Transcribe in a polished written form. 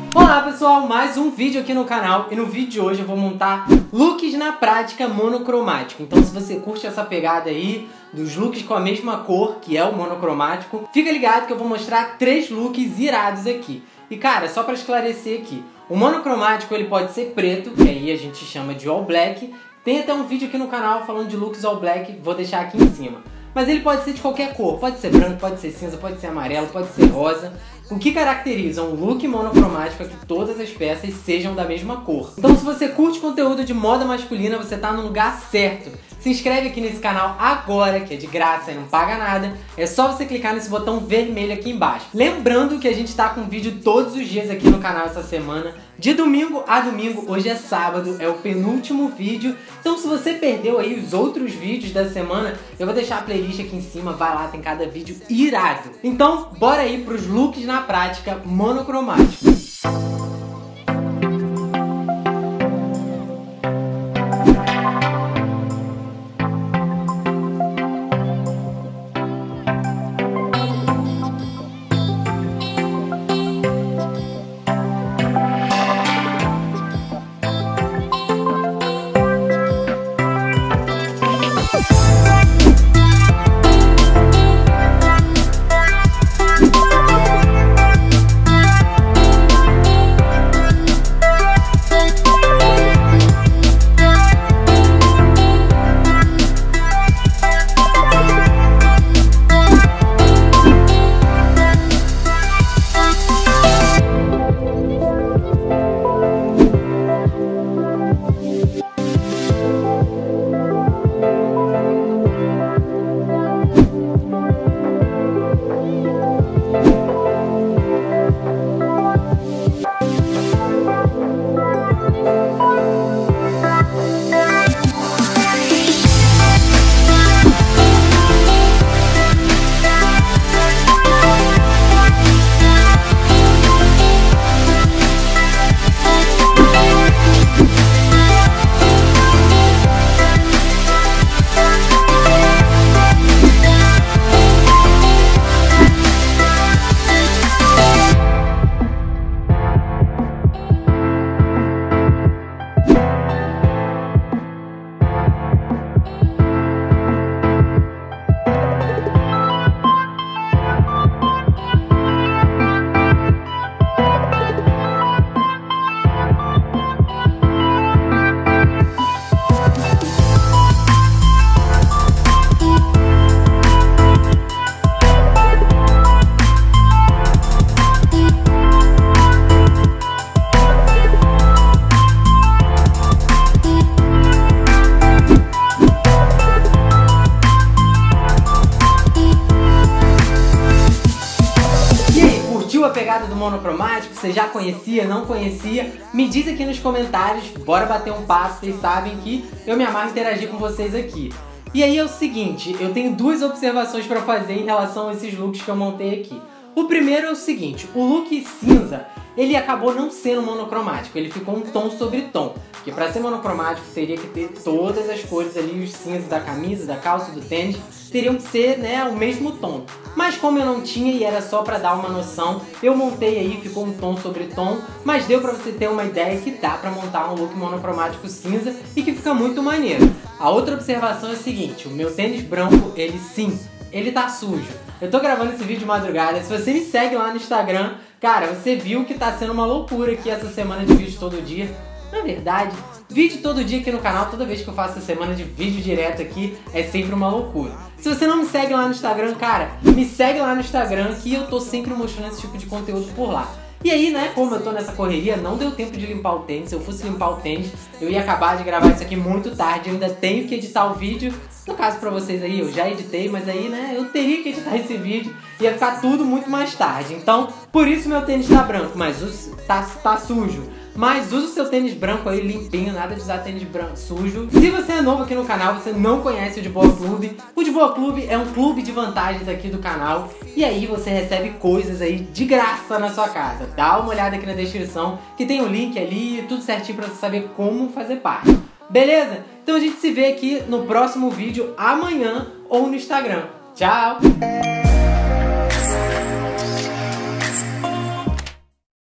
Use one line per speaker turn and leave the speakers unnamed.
Olá pessoal, mais um vídeo aqui no canal e no vídeo de hoje eu vou montar looks na prática monocromático. Então se você curte essa pegada aí dos looks com a mesma cor, que é o monocromático, fica ligado que eu vou mostrar 3 looks irados aqui. E cara, só para esclarecer aqui, o monocromático ele pode ser preto, que aí a gente chama de all black. Tem até um vídeo aqui no canal falando de looks all black, vou deixar aqui em cima. Mas ele pode ser de qualquer cor, pode ser branco, pode ser cinza, pode ser amarelo, pode ser rosa. O que caracteriza um look monocromático é que todas as peças sejam da mesma cor. Então se você curte conteúdo de moda masculina, você tá no lugar certo. Se inscreve aqui nesse canal agora, que é de graça e não paga nada. É só você clicar nesse botão vermelho aqui embaixo. Lembrando que a gente tá com vídeo todos os dias aqui no canal essa semana. De domingo a domingo, hoje é sábado, é o penúltimo vídeo. Então se você perdeu aí os outros vídeos da semana, eu vou deixar a playlist aqui em cima, vai lá, tem cada vídeo irado. Então bora aí pros looks na prática monocromáticos. A pegada do monocromático, você já conhecia, não conhecia? Me diz aqui nos comentários, bora bater um papo, vocês sabem que eu me amarro em interagir com vocês aqui. E aí é o seguinte, eu tenho 2 observações para fazer em relação a esses looks que eu montei aqui. O primeiro é o seguinte, o look cinza, ele acabou não sendo monocromático, ele ficou um tom sobre tom. Porque para ser monocromático teria que ter todas as cores ali, os cinzas da camisa, da calça, do tênis, teriam que ser, né, o mesmo tom. Mas como eu não tinha e era só para dar uma noção, eu montei aí, ficou um tom sobre tom, mas deu para você ter uma ideia que dá para montar um look monocromático cinza e que fica muito maneiro. A outra observação é a seguinte, o meu tênis branco, ele tá sujo. Eu tô gravando esse vídeo de madrugada, se você me segue lá no Instagram, cara, você viu que tá sendo uma loucura aqui essa semana de vídeo todo dia. Na verdade, vídeo todo dia aqui no canal, toda vez que eu faço essa semana de vídeo direto aqui, é sempre uma loucura. Se você não me segue lá no Instagram, cara, me segue lá no Instagram que eu tô sempre mostrando esse tipo de conteúdo por lá. E aí, né, como eu tô nessa correria, não deu tempo de limpar o tênis. Se eu fosse limpar o tênis, eu ia acabar de gravar isso aqui muito tarde. Eu ainda tenho que editar o vídeo. No caso pra vocês aí, eu já editei, mas aí, né, eu teria que editar esse vídeo. Ia ficar tudo muito mais tarde. Então, por isso meu tênis tá branco, mas tá sujo. Mas usa o seu tênis branco aí limpinho, nada de usar tênis branco sujo. Se você é novo aqui no canal, você não conhece o De Boa Clube, o De Boa Clube é um clube de vantagens aqui do canal. E aí você recebe coisas aí de graça na sua casa. Dá uma olhada aqui na descrição, que tem o link ali, tudo certinho pra você saber como fazer parte. Beleza? Então a gente se vê aqui no próximo vídeo amanhã ou no Instagram. Tchau!